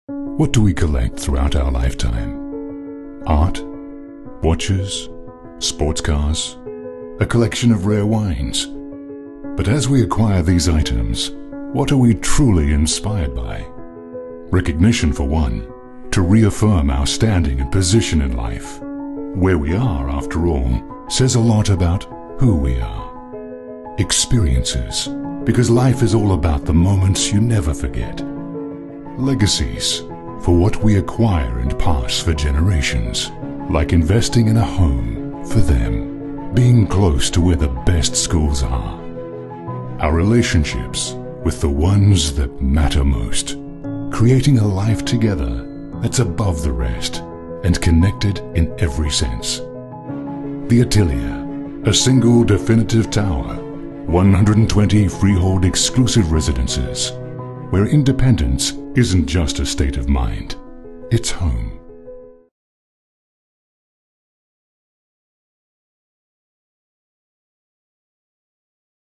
What do we collect throughout our lifetime? Art? Watches? Sports cars? A collection of rare wines? But as we acquire these items, what are we truly inspired by? Recognition for one, to reaffirm our standing and position in life. Where we are, after all, says a lot about who we are. Experiences, because life is all about the moments you never forget. Legacies, for what we acquire and pass for generations, like investing in a home for them, being close to where the best schools are. Our relationships with the ones that matter most, creating a life together that's above the rest and connected in every sense. The Atelier, a single definitive tower, 120 freehold exclusive residences, where independence isn't just a state of mind, it's home.